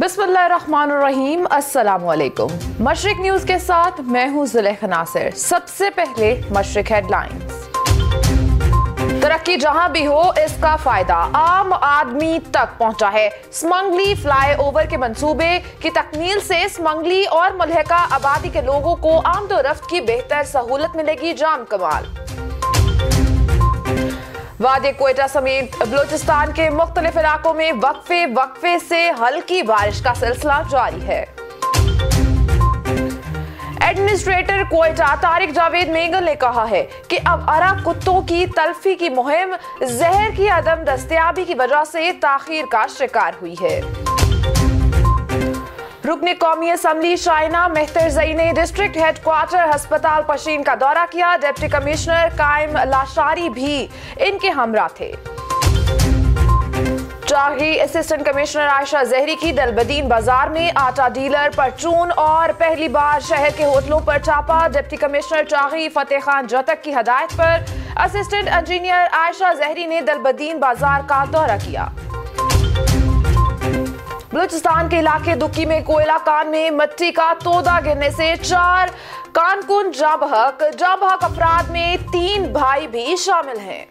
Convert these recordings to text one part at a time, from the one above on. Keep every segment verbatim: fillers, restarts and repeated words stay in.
बिस्मिल्लाहिर्रहमानिर्रहीम, अस्सलाम वालेकुम। मशरिक न्यूज के साथ मैं हूं ज़ुलेखा नासिर। सबसे पहले मशरिक हेडलाइंस। तरक्की जहां भी हो इसका फायदा आम आदमी तक पहुंचा है। स्मगली फ्लाई ओवर के मंसूबे की तकमील से स्मगली और मुल्हिका आबादी के लोगों को आमदोरफ्त की बेहतर सहूलत मिलेगी। जाम कमाल। वादी कोयटा समेत बलूचिस्तान के मुख्तलिफ इलाकों में वक्फे वक्फे से हल्की बारिश का सिलसिला जारी है। एडमिनिस्ट्रेटर कोयटा तारिक जावेद मेंगल ने कहा है कि आवारा कुत्तों की तल्फी की मुहिम जहर की अदम दस्तयाबी की वजह से ताखीर का शिकार हुई है। रुकने कौमी असम्बली शाइना मेहतरजई ने डिस्ट्रिक्ट हेडक्वार्टर अस्पताल पशीन का दौरा किया। डिप्टी कमिश्नर कायम लाशारी भी इनके हमरा थे। चाही असिस्टेंट कमिश्नर आयशा जहरी की दलबदीन बाजार में आटा डीलर परचून और पहली बार शहर के होटलों पर छापा। डिप्टी कमिश्नर चाही फतेह खान जतक की हदायत पर असिस्टेंट इंजीनियर आयशा जहरी ने दलबदीन बाजार का दौरा किया। बलूचिस्तान के इलाके दुक्की में कोयला कान में मिट्टी का तोदा गिरने से चार कानकुन जाबहक जाबहक अफराद में तीन भाई भी शामिल हैं।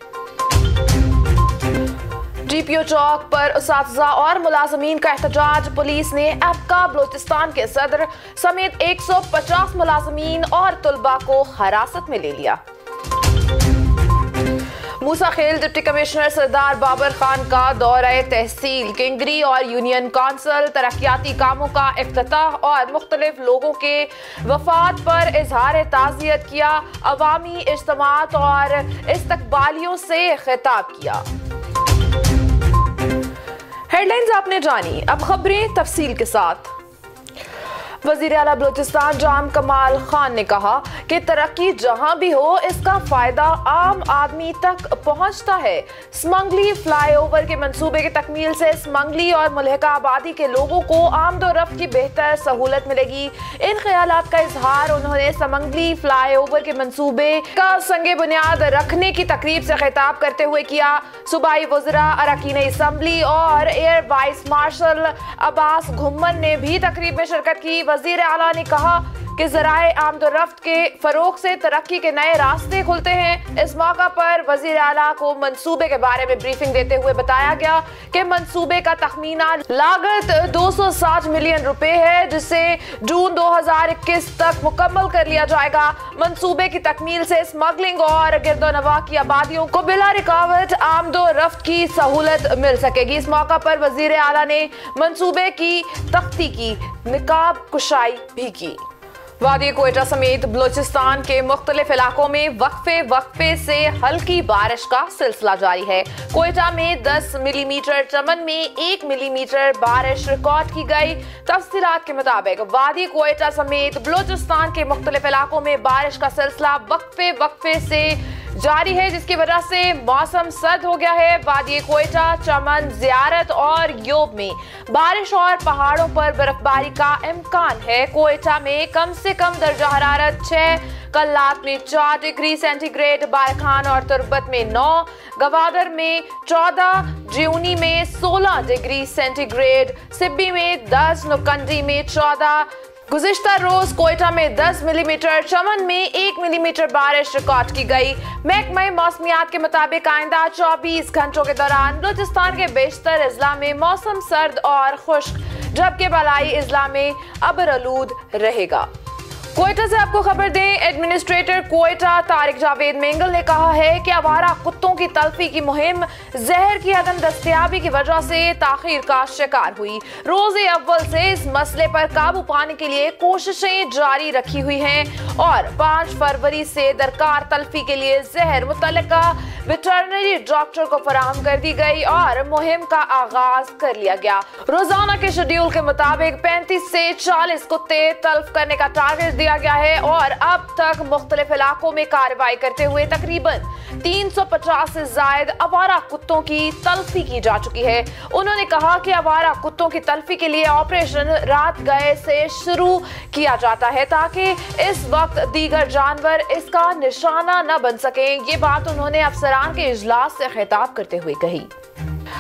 टीपीओ चौक पर उसातिज़ा और मुलाजमीन का एहतजाज। पुलिस ने एपका बलूचिस्तान के सदर समेत एक सौ पचास मुलाजमीन और तुलबा को हिरासत में ले लिया। मूसा खेल डिप्टी कमिश्नर सरदार बाबर खान का दौरे तहसील किंगरी और यूनियन काउंसिल। तरक्याती कामों का इफ्तिताह और मुख्तलिफ लोगों के वफात पर इजहार ताज़ियत किया। अवामी इज्तिमात और इस्तकबालियों से खिताब किया। हेडलाइंस आपने जानी, अब खबरें तफसील के साथ। वज़ीर आला बलूचिस्तान जाम कमाल खान ने कहा कि तरक्की जहां भी हो इसका फायदा आम आदमी तक पहुंचता है। स्मगली फ्लाई ओवर के मंसूबे की तकमील से स्मगली और मुल्हिका आबादी के लोगों को आमदोरफ्त की बेहतर सहूलत मिलेगी। इन ख्यालात का इजहार उन्होंने स्मगली फ्लाई ओवर के मंसूबे का संगे बुनियाद रखने की तकरीब से खिताब करते हुए किया। सूबाई वज़रा, अरकान असम्बली और air vice marshal Abbas Ghumman ने भी तकरीब में शिरकत की। वज़ीर आला ने कहा कि ज़राए आमदोरफ्त के फरोग से तरक्की के नए रास्ते खुलते हैं। इस मौका पर वज़ीर आला को मंसूबे के बारे में ब्रीफिंग देते हुए बताया गया कि मंसूबे का तखमीना लागत दो सौ साठ मिलियन रुपए है, जिसे जून दो हजार इक्कीस तक मुकम्मल कर लिया जाएगा। मंसूबे की तकमील से स्मगलिंग और गिरदोनवा की आबादियों को बिला रुकावट आमदोरफ्त की सहूलत मिल सकेगी। इस मौका पर वज़ीर आला ने मंसूबे की तख्ती की निकाब कुशाई भी की। वादी कोयटा समेत बलूचिस्तान के मुख्तलिफ इलाकों में वक्फे वक्फे से हल्की बारिश का सिलसिला जारी है। कोयटा में दस मिलीमीटर, चमन में एक मिलीमीटर बारिश रिकॉर्ड की गई। तफसीलात के मुताबिक वादी कोयटा समेत बलूचिस्तान के मुख्तलिफ इलाकों में बारिश का सिलसिला वक्फे वक्फे से जारी है, जिसकी वजह से मौसम सर्द हो गया है। वादी कोयटा, चमन, ज़ियारत और योब में बारिश और पहाड़ों पर बर्फबारी का इम्कान है। कोयटा में कम से कम दर्जा हरारत छह, कल्लात में चार डिग्री सेंटीग्रेड, बारखान और तुर्बत में नौ, गवादर में चौदह, ज्यूनी में सोलह डिग्री सेंटीग्रेड, सिब्बी में दस, नुकंडी में चौदह। गुज़िश्ता रोज कोयटा में दस मिलीमीटर, चमन में एक मिलीमीटर बारिश रिकॉर्ड की गई। महकमा मौसमियात के मुताबिक आइंदा चौबीस घंटों के दौरान बलूचिस्तान के बेशतर अजला में मौसम सर्द और खुश्क, जबकि बलाई अजला में अबरआलूद रहेगा। कोयटा से आपको खबर दें, एडमिनिस्ट्रेटर कोयटा तारिक जावेद मेंगल ने कहा है कि आवारा कुत्तों की तल्फी की मुहिम जहर की अदम दस्तयाबी की वजह से ताखीर का शिकार हुई। रोज़े अव्वल से इस मसले पर काबू पाने के लिए कोशिशें जारी रखी हुई हैं और पाँच फरवरी से दरकार तल्फी के लिए जहर मुतल्लिका वेटरनरी डॉक्टर को फराहम कर दी गई और मुहिम का आगाज कर लिया गया। रोजाना के शेड्यूल के मुताबिक पैंतीस से चालीस कुत्ते तल्फ करने का टारगेट दिया गया है और अब तक मुख्तलिफ इलाकों में कार्रवाई करते हुए तकरीबन तीन सौ पचास से जायद आवारा कुत्तों की तल्फी की जा चुकी है। उन्होंने कहा कि आवारा कुत्तों की तल्फी के लिए ऑपरेशन रात गए से शुरू किया जाता है ताकि इस वक्त दीगर जानवर इसका निशाना न बन सके। ये बात उन्होंने अफसरान के इजलास से खिताब करते हुए कही।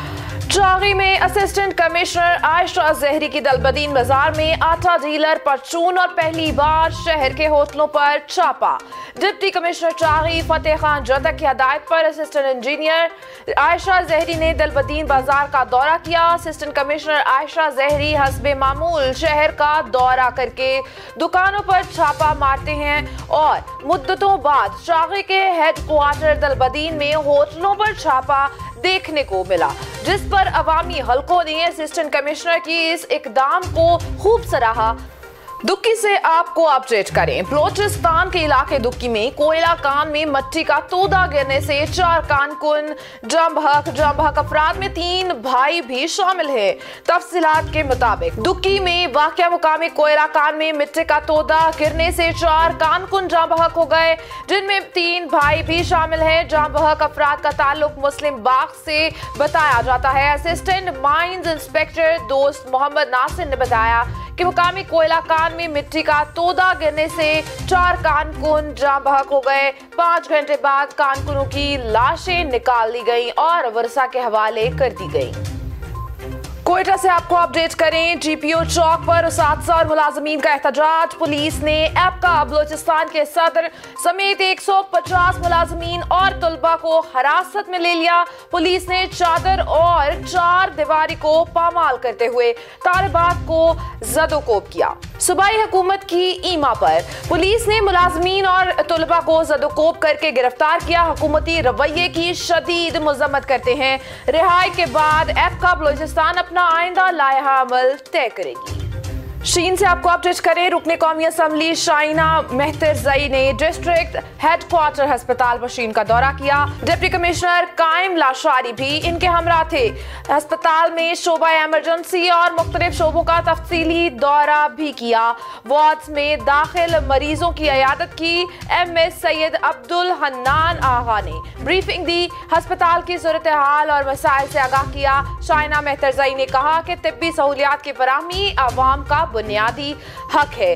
चागी में असिस्टेंट कमिश्नर आयशा जहरी की दलबदीन बाजार में आटा डीलर परचून और पहली बार शहर के होटलों पर छापा। डिप्टी कमिश्नर चागी फतेह खान जदक की हदायत पर असिस्टेंट इंजीनियर आयशा जहरी ने दलबदीन बाजार का दौरा किया। असिस्टेंट कमिश्नर आयशा जहरी हस्बे मामूल शहर का दौरा करके दुकानों पर छापा मारते हैं और मुद्दतों बाद चागी के हेड क्वार्टर दलबदीन में होटलों पर छापा देखने को मिला, जिस पर अवामी हलकों ने असिस्टेंट कमिश्नर की इस इकदाम को खूब सराहा। दुक्की से आपको अपडेट करें। बलोचिस्तान के इलाके दुक्की में कोयला कान में मिट्टी का तोदा गिरने से चार कारकुन जम बहक जम बहक अफराद में तीन भाई भी शामिल है। तफसीलात के मुताबिक दुक्की में वाक़या मुकामी कोयला कान में मिट्टी का तोदा गिरने से चार कारकुन जम बहक हो गए, जिनमें तीन भाई भी शामिल है। जम बहक अफराद का ताल्लुक मुस्लिम बाग से बताया जाता है। असिस्टेंट माइंस इंस्पेक्टर दोस्त मोहम्मद नासिर ने बताया कि मुकामी कोयला कान में मिट्टी का तोदा गिरने से चार कारकुन जाम बहक हो गए। पांच घंटे बाद कारकुनों की लाशें निकाल ली गईं और वर्षा के हवाले कर दी गईं। कोयटा से आपको अपडेट करें। जीपीओ चौक पर उसात्ज़ा और मुलाजमीन का एहतजाज। पुलिस ने एपका बलोचिस्तान के सदर समेत एक सौ पचास मुलाजमीन और तलबा को हिरासत में ले लिया। पुलिस ने चादर और चार दीवारी को पामाल करते हुए तालिबात को जदोकोब किया। सूबाई हुकूमत की ईमा पर पुलिस ने मुलाजमीन और तलबा को जदोकोब करके गिरफ्तार किया। हुकूमती रवैये की शदीद मजम्मत करते हैं। रिहाई के बाद एपका बलोचिस्तान अपना आइंदा लायहा अमल तय करेगी। शीन से आपको अपडेट करें। रुकने कौमी असम्बली शाइना मेहतरजई ने डिस्ट्रिक्ट हेडक्वार्टर अस्पताल बशीन का दौरा किया। डिप्टी कमिश्नर कायम लाशारी भी इनके हमरा थे। अस्पताल में शोबा एमरजेंसी और मुख्तलिफ शोबों का तफसीली दौरा भी किया। वार्ड्स में दाखिल मरीजों की इयादत की। एम एस सैयद अब्दुल हन्नान आगा ने ब्रीफिंग दी। अस्पताल की सूरत हाल और मसाइल से आगाह किया। शाइना मेहतरजई ने कहा कि तिब्बी सहूलियात की फराहमी आवाम का बुनियादी हक है।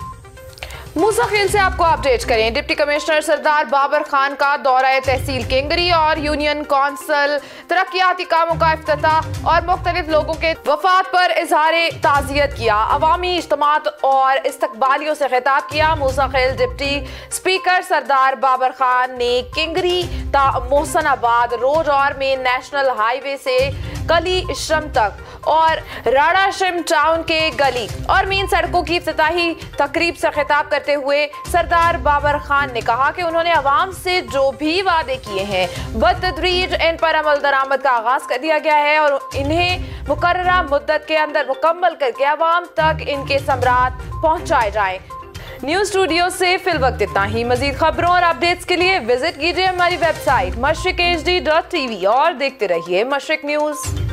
मुस्तकिल से आपको अपडेट करें। डिप्टी कमिश्नर सरदार बाबर खान का दौरा तहसील किंगरी और यूनियन कौंसिल तरक्याती कामों का इफ्तिताह और मुख्तलिफ लोगों के वफात पर इजहार ताज़ियत किया। अवामी इज्तिमात और इस्तकबालियों से खिताब किया। मुस्तकिल डिप्टी स्पीकर सरदार बाबर खान ने किंगरी ता मोहसनाबाद रोड और मेन नेशनल हाईवे से गली श्रम तक और राड़ा श्रम टाउन के गली और मेन सड़कों की इफ्तिताही तकरीब से खिताब करते हुए सरदार बाबर खान ने कहा कि उन्होंने अवाम से जो भी वादे किए हैं बतदरीज इन पर अमल दरामद का आगाज कर दिया गया है और इन्हें मुकर्ररा मुद्दत के अंदर मुकम्मल करके अवाम तक इनके समरात पहुंचाए जाएं। न्यूज स्टूडियो से फिल वक्त इतना ही। मजीद खबरों और अपडेट्स के लिए विजिट कीजिए हमारी website Mashriq H D dot T V और देखते रहिए मशरिक न्यूज।